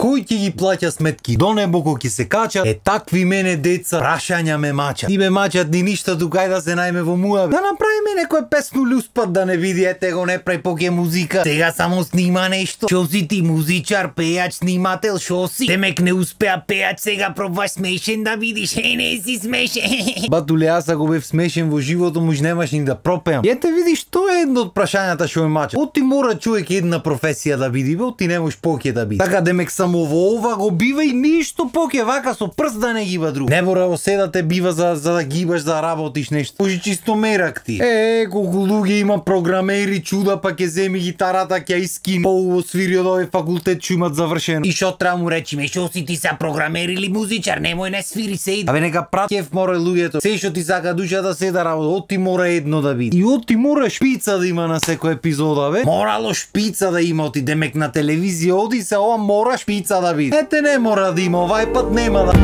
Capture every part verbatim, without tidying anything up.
Кој ќе ги плаќа сметки? До небо кој ќе се кача? Е такви мене деца прашања ме мачат. Ти ме мачат ни ништо тука да се најме во муавет. Да направиме некој песно люспат да не види, ете го не прави поке музика. Сега само снима нешто. Шо си ти музичар, пејач, снимател, шо си? Демек не успеа пејач, сега пробваш смешен да видиш. Е, не си смешен. Батуле, аз ако бев смешен во живото муж немаш ни да пропеам. Ете видиш, тоа е едно од прашањата што ме мачат. Оти мора човек една професија да биде, оти не можеш поке да биде. Така демек само во ова го бива и ништо поке, вака со прст да не гиба друг. Не мора во седа те бива за, за да гибаш, да работиш нешто. Може чисто мерак ти. Е, колку луѓе има програмери, чуда, па ќе земи гитарата, ќе искин. Ово свири од овој факултет што имат завршено. И шо треба му речиме, шо си ти са програмер или музичар, немој не свири се иди. Абе нека прат кеф мора луѓето. Се што ти сака душа да се да работа, оти мора едно да биде. И оти мора шпица да има на секој епизода, бе. Морало шпица да има, оти демек на телевизија оди се ова мора шпица да биде. Ете не мора да има, овај пат нема да.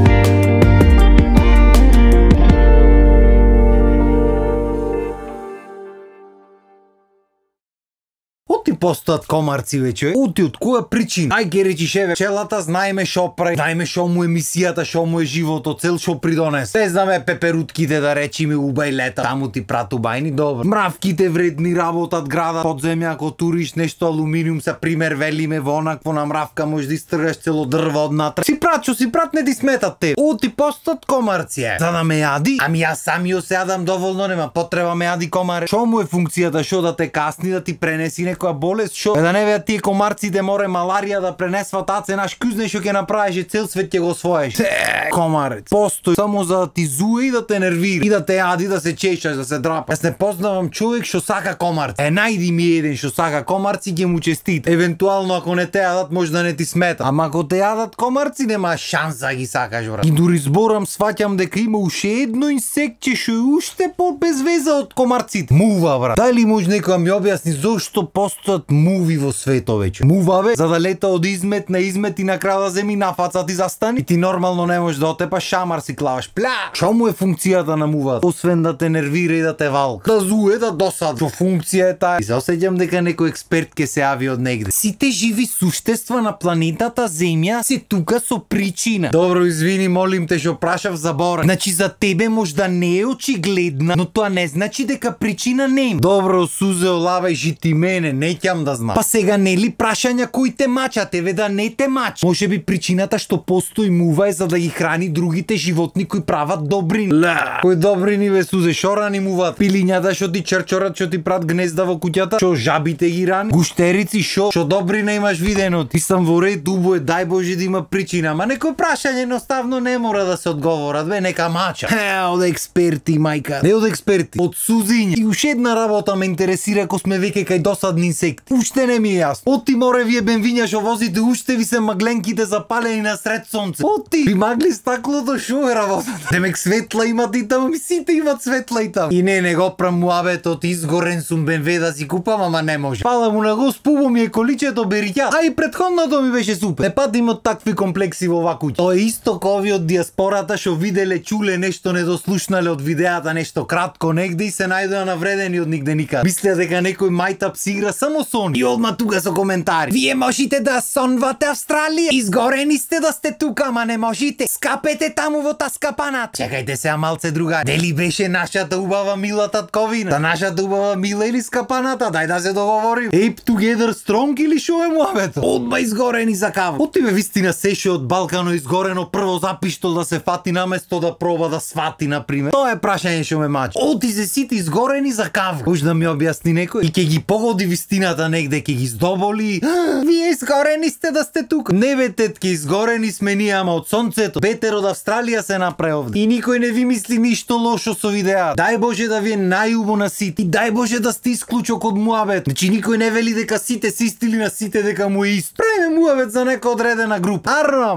Оти постојат комарци веќе. Оти од која причина? Ај ке речиш еве, пчелата знаеме шо прави, знаеме шо му емисијата, шо му е животот, цел шо придонес. Не знаме пеперутките да речиме убај лета, таму ти прат убајни, добро. Мравките вредни работат града, под земја ако туриш нешто алуминиум са пример велиме во онакво на мравка може да истргаш цело дрво однатре. Си прат, што си прат не ти сметат те. Оти постојат комарци е. За да ме јади? Ами јас самиот се јадам доволно, нема потреба ме јади комаре. Шо му е функцијата, шо да те касни, да ти пренеси некоја болест, шо? Е да не веат тие комарците море маларија да пренесват аце наш кузне што ќе направиш и цел свет ќе го освоиш. Комарец. Постои само за да ти зуе и да те нервира и да те јади, да се чешаш, да се драпа. Јас не познавам човек што сака комарци. Е најди ми еден што сака комарци, ќе му честит. Евентуално ако не те јадат може да не ти смета. Ама ако те јадат комарци нема шанса да ги сакаш, брат. И дури зборам сваќам дека има уште едно инсектче што е уште по-без веза од комарците. Мува, брат. Дали може некој ми објасни зошто постојат муви во светот веќе? Мува бе, за да лета од измет на измет и на крај да земи на фаца ти застани. И ти нормално не можеш да отепаш, шамар си клаваш. Пля! Шо му е функцијата на мувата? Освен да те нервира и да те валка. Да зуе, да досад. Што функција е таа? И се осеќам дека некој експерт ќе се јави од негде. Сите живи суштества на планетата Земја се тука со причина. Добро, извини, молим те што прашав забора. Значи за тебе може да не е очигледна, но тоа не значи дека причина не има. Добро, сузе, олавај жити мене, не ќам да знам. Па сега нели прашања кои те мачат, еве да не те мач. Може би причината што постои мува е за да ги храни другите животни кои прават добрини. Ла, кои добрини бе сузе, шо рани муват? Пилињата што ти чрчорат, што ти прат гнезда во куќата, што жабите ги рани, гуштерици, шо? Што добрина имаш видено? Ти сам во ред, убое, дај Боже да има причина, ама некој прашање едноставно не мора да се одговорат, бе, нека мача. Е, од експерти, мајка. Не од експерти, од сузиња. И уште една работа ме интересира ако сме веќе кај досадни инсекти. Уште не ми е јасно. Оти море вие бенвиња што возите, уште ви се магленките запалени на сред сонце. Оти, ви магли стаклото, шо е работата? Демек светла имат и таму, ми сите имат светла и таму. И не, не го прам муабетот, изгорен сум бенве да си купам, ама не може. Пала му на Госп, пубо ми е количето бериќа. А и претходното ми беше супер. Не пат имат такви комплекси во оваа куќа. Тоа е исто како овие од диаспората што виделе, чуле нешто недослушнале од видеата, нешто кратко негде и се најдоа навредени од нигде никаде. Мислеа дека некој мајтап си игра само сон. И одма тука со коментари. Вие можете да сонвате Австралија. Изгорени сте да сте тука, ама не можете. Скапете таму во таскапаната. Чекајте се малце друга. Дели беше нашата убава мила татковина? Та нашата убава мила или скапаната? Дај да се договорим. Ape together strong или шо е муабето? Одма изгорени за кава. Оти бе вистина се што од Балкано изгорено прво запиштол да се фати наместо да проба да свати на пример. Тоа е прашање што ме мачи. Оти се сите изгорени за кава. Може да ми објасни некој? И ќе ги погоди вистината негде, ќе ги здоболи. Вие изгорени сте да сте тука. Не бе тетки, изгорени сме ние, ама од сонцето. Ветер од Австралија се направи овде. И никој не ви мисли ништо лошо со видеа. Дај Боже да ви е најубаво на сите. И дај Боже да сте исклучок од муабет. Значи никој не вели дека сите се исти или на сите дека му е исто. Правиме муабет за нека одредена група. Арно,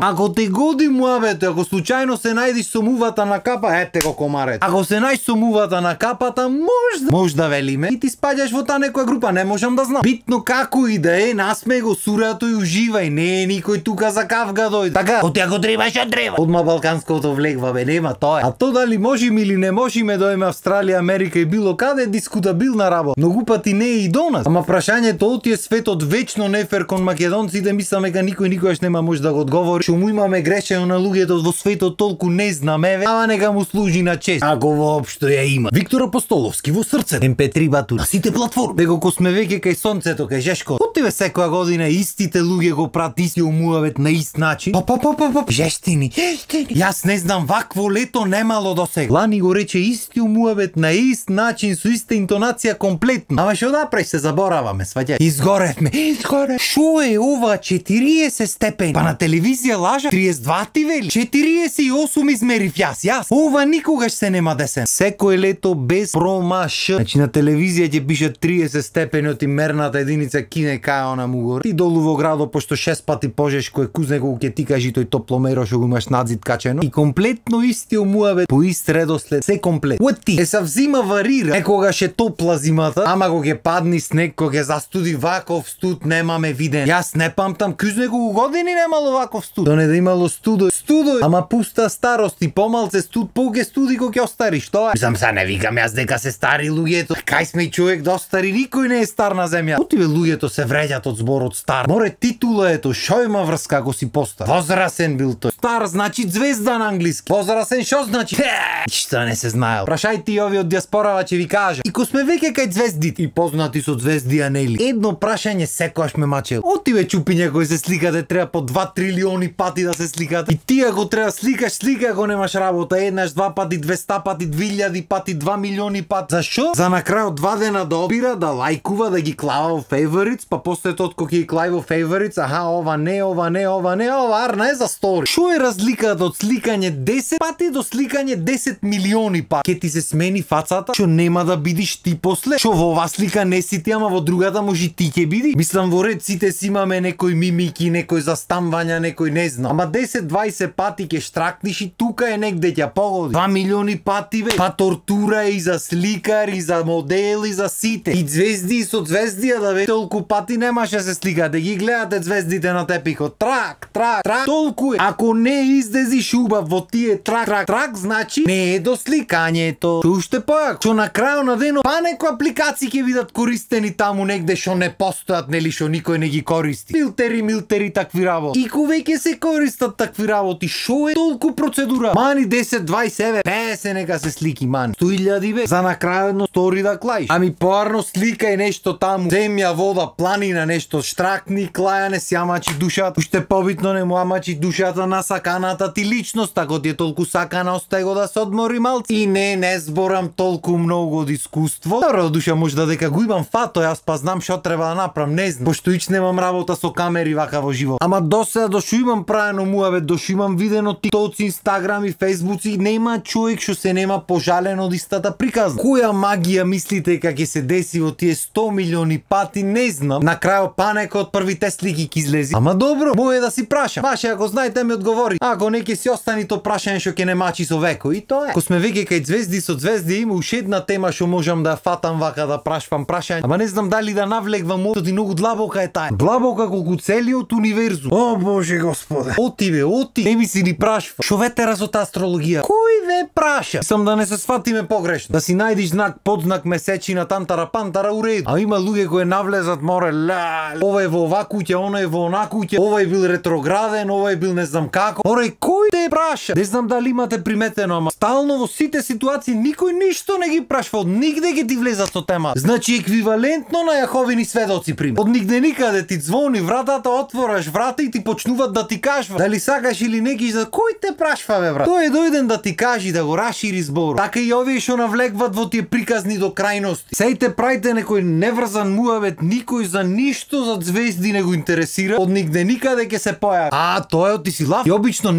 Ако те годи муабето, ако случајно се најдиш со мувата на капа, ете го комарет. Ако се најдиш со мувата на капата, можда, можда велиме, и ти спаѓаш во таа некоја група, не можам да знам. Битно како и да е, насме го сурато и уживај, не е никој тука за кавга дојде. Така, оти ако требаш, ја треба. Одма балканското влегва, бе, нема тоа. А то дали можеме или не можеме да дојме Австралија, Америка и било каде дискутабилна работа. Многу пати не е и до нас. Ама прашањето оти е светот вечно нефер кон македонците, мисламе дека никој никогаш нема може да го одговори. Што му имаме грешено на луѓето во светот толку не знаме, ве, ама нека му служи на чест. Ако воопшто ја има. Виктор Апостоловски во срце. Ем пе три батури. На сите платформи. Бего ко сме веќе кај сонцето, кај Жешко. Отиве секоја година истите луѓе го прат исти умуавет на ист начин. Па па па па па. Жештини. Жештини. Јас не знам вакво лето немало до сега. Лани го рече исти умуавет на ист начин со иста интонација комплетно. Ама што направиш, се забораваме, сваќај. Изгоревме. Изгорев. Шо е ова четириесет степени? Па на телевизија лажа триесет два ти вели. четириесет и осум измерив јас. Јас. Ова никогаш се нема десен. Секој лето без промаш. Значи на телевизија ќе пише триесет степени од мерната единица кине кај она му гори. Ти долу во градот пошто шест пати пожешко е кузне кога ќе ти кажи тој топломеро што го имаш надзид качено. И комплетно исти муавет по ист редослед, се комплет. Уати е савзима варира. Е когаш е топла зимата, ама кога ќе падни снег, кога ќе застуди ваков студ немаме виден. Јас не памтам кузне кога години немало ваков студ. То не да имало студо. Студо, ама пуста старост и помалце студ, поуќе студи кога ќе остариш. Тоа. Мислам се не викам јас дека се стари луѓето. Кај сме и човек да остари, никој не е стар на земја. Отиве луѓето се вреќат од зборот стар. Море титула ето, шо има врска ако си постар. Возрасен бил тој. Стар значи звезда на англиски. Возрасен шо значи? Што не се знаел. Прашај ти ови од диаспорава ќе ви кажа. И ко сме веќе кај звездите и познати со звезди анели. Едно прашање секогаш ме мачел. Отиве чупиња кои се сликате треба по два трилиони пати да се сликате. И ти ако треба сликаш, слика ако немаш работа еднаш, два пати, двеста пати, две илјади пати, два милиони пати. Зашо? За на крај од два дена да обира, да лајкува, да ги клава во favorites, па после тоа кога ги клај во favorites, аха, ова не, ова не, ова не, ова арна е за стори. Шо е разликата од сликање десет пати до сликање десет милиони пати? Ке ти се смени фацата, што нема да бидиш ти после? Шо во оваа слика не си ти, ама во другата може ти ќе биди? Мислам во ред сите си имаме некои мимики, некои застанвања, некои не знам. Ама десет дваесет пати ќе штракниш и тука е негде ќе погоди. два милиони пати бе. Па тортура и за сликар, и за модел, и за сите. И звезди и со звездија да бе. Толку пати немаше се сликате, ги гледате звездите на тепикот. Трак, трак, трак. Толку е. Ако не издезиш убав во тие трак, трак, трак, значи не е до сликањето. Што уште појак? Што на крајот на денот па некои апликации ќе бидат користени таму негде што не постојат, нели што никој не ги користи. Филтери, милтери, такви работи. И кога веќе се користат такви работи, шо е толку процедура? Мани десет, дваесет, еве, песет нека се слики, мани. сто илјади бе, за на крај едно стори да клаиш. Ами поарно слика и нешто таму. Земја, вода, планина, нешто штракни, клајане, си амачи душата. Уште побитно не му амачи душата на саканата ти личност, ако ти е толку сакана, остај го да се одмори малци. И не, не зборам толку многу од искуство. Добро, душа можда дека го имам фато, јас па знам што треба да направам, не знам. Пошто ич немам работа со камери вака во живот. Ама досега до што имам правено муавет, до што имам видено тиктоци, инстаграм и фейсбуци, нема човек што се нема пожален од истата приказна. Која магија мислите дека ќе се деси во тие сто милиони пати, не знам. На крајот па некој од првите слики ќе излези. Ама добро, може да си прашам. Ваше ако знаете ми одговори. Ако не ќе си остани то прашање што ќе не мачи со веко. И тоа е. Ко сме веќе кај звезди со звезди, има уште една тема што можам да фатам вака да прашвам прашање. Ама не знам дали да навлегвам, оти многу длабока е таа. Длабока колку целиот универзум. О Боже Господе. Оти бе, оти. Не ми си ни прашва. Шо ветера со таа астрологија? Кој ве праша? Сам да не се сватиме погрешно. Да си најдиш знак, подзнак, месечина, тантара, пантара, уред. А има луѓе кои навлезат море, ла, ова е во оваа куќа, она е во онаа куќа, ова е бил ретрограден, ова е бил не знам како. Море, кој те праша? Не знам дали имате приметено, ама стално во сите ситуации никој ништо не ги прашва, од нигде ќе ти влезат со тема. Значи еквивалентно на Јаховини сведоци пример. Од нигде никаде ти звони вратата, отвораш врата и ти почнуваат да ти кажува дали сакаш или не ги за кој те прашва бе брат. Тој е дојден да ти кажи да го расшири збор. Така и овие што навлегват во тие приказни до крајности. Сејте правите некој неврзан муавет, никој за ништо за звезди не го интересира. Од нигде никаде ќе се појави. А тоа е ти си лав. И обично невино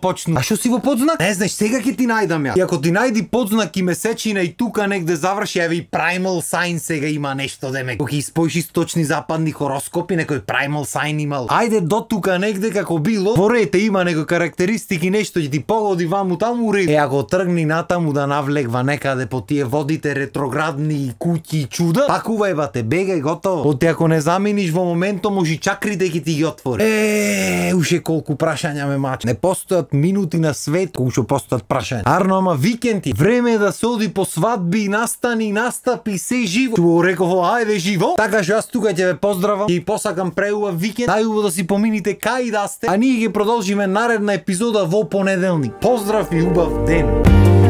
почну. А што си во подзнак? Не знаеш, сега ќе ти најдам ја. И ако ти најди подзнак и месечина и тука негде заврши, еве и Primal Sign сега има нешто демек. Кога испоиш источни западни хороскопи, некој Primal Sign имал. Ајде до тука негде како било, во рете има некои карактеристики, нешто ќе ти погоди ваму таму ред. Е, ако тргни натаму да навлегва некаде по тие водите ретроградни куќи и чуда, пакувај бате, бегај, готово. Оти ако не заминиш во моментот, може чакрите ќе ти ги отвори. Е, уште колку прашања ме мача. Не постојат минути на свет колку што постојат прашања. Арно, ама викенти, време е да се оди по свадби, настани, настапи, се живо. Што реков, ајде живо. Така што јас тука ќе ве поздравам и посакам преубав викенд. Најубаво да си помините кај да сте, а ние ќе продолжиме наредна епизода во понеделник. Поздрав и убав ден.